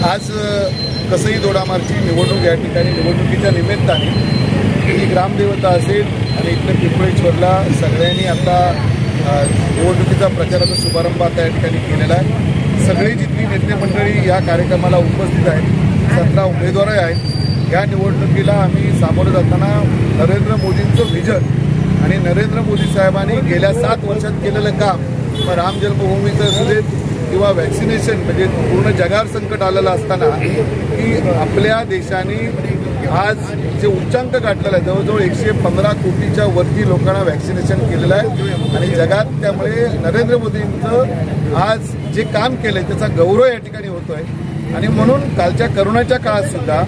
आज कसई दोडामार्गची निवडणूक या ठिकाणी निवडणुकीच्या निमित्ताने ही ग्रामदेवता असेल आणि इथल्या पिंपळेश्वरला सगळ्यांनी आता निवडणुकीचा प्रचाराचा शुभारंभ आता या ठिकाणी केलेला आहे। सगळी जितकी नेते मंडळी या कार्यक्रमाला उपस्थित आहेत, 17 उमेदवार आहेत। या निवडणुकीला आम्ही सामोरं जाताना नरेंद्र मोदींचं व्हिजन आणि नरेंद्र मोदी साहेबांनी गेल्या 7 वर्षात केलेलं काम, मग राम जन्मभूमीचं असू देत किंवा वॅक्सिनेशन, म्हणजे पूर्ण जगावर संकट आलेलं असताना की आपल्या देशाने आज जे उच्चांक गाठलेला आहे, जवळजवळ 115 कोटीच्या वरती लोकांना वॅक्सिनेशन केलेलं आहे आणि जगात त्यामुळे नरेंद्र मोदींचं आज जे काम केलंय त्याचा गौरव या ठिकाणी होतोय। आणि म्हणून कालच्या करोनाच्या काळात सुद्धा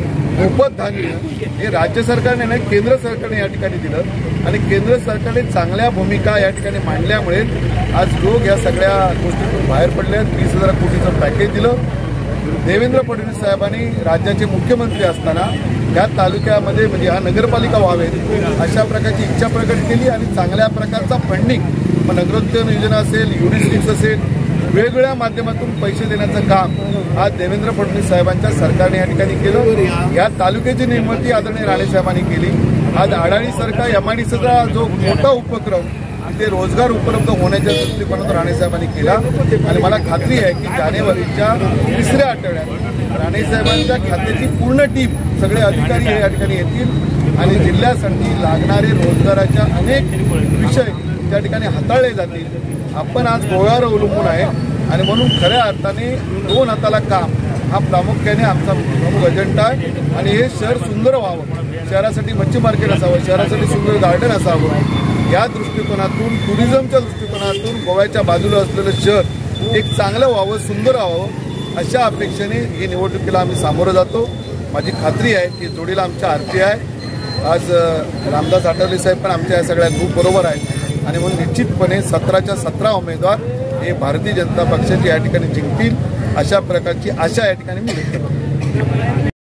मोफत धान्य हे राज्य सरकारने नाही, केंद्र सरकारने या ठिकाणी दिलं आणि केंद्र सरकारने चांगल्या भूमिका या ठिकाणी मांडल्यामुळे आज लोक या सगळ्या गोष्टीतून बाहेर पडले। 20,000 कोटीचं पॅकेज दिलं। देवेंद्र फडणवीस साहेबांनी राज्याचे मुख्यमंत्री असताना या तालुक्यामध्ये म्हणजे हा नगरपालिका व्हावेत अशा प्रकारची इच्छा प्रकट केली आणि चांगल्या प्रकारचा फंडिंग, मग नगरोत्थान योजना असेल, युनिस्टिक्स असेल, वेगवेगळ्या माध्यमातून पैसे देण्याचं काम आज देवेंद्र फडणवीस साहेबांच्या सरकारने या ठिकाणी केलं। या तालुक्याची निर्मिती आदरणीय राणे साहेबांनी केली। आज अडाणी सरकार MIDCचा जो मोठा उपक्रम ते रोजगार उपलब्ध होण्याच्या दृष्टिकोनातून राणे साहेबांनी केला आणि मला खात्री आहे की जानेवारीच्या 3ऱ्या आठवड्यात राणे साहेबांच्या खात्याची पूर्ण टीम, सगळे अधिकारी हे या ठिकाणी येतील आणि जिल्ह्यासाठी लागणारे रोजगाराच्या अनेक विषय त्या ठिकाणी हाताळले जातील। आपण आज गोव्यावर अवलंबून आहे आणि म्हणून खऱ्या अर्थाने 2 हाताला काम हा प्रामुख्याने आमचा प्रमुख अजेंडा आहे आणि हे शहर सुंदर व्हावं, शहरासाठी मच्छी मार्केट असावं, शहरासाठी सुंदर गार्डन असावं, या दृष्टिकोनातून टुरिझमच्या दृष्टिकोनातून गोव्याच्या बाजूला असलेलं शहर एक चांगलं व्हावं, सुंदर व्हावं अशा अपेक्षेने ही निवडणुकीला आम्ही सामोरं जातो। माझी खात्री आहे की जोडीला आमच्या आरती आहे। आज रामदास आठवले साहेब पण आमच्या या सगळ्या ग्रुप बरोबर आहेत आणि म्हणून निश्चितपणे 17च्या 17 उमेदवार हे भारतीय जनता पक्षाचे या ठिकाणी जिंकतील अशा प्रकारची आशा या ठिकाणी मी व्यक्त करतो।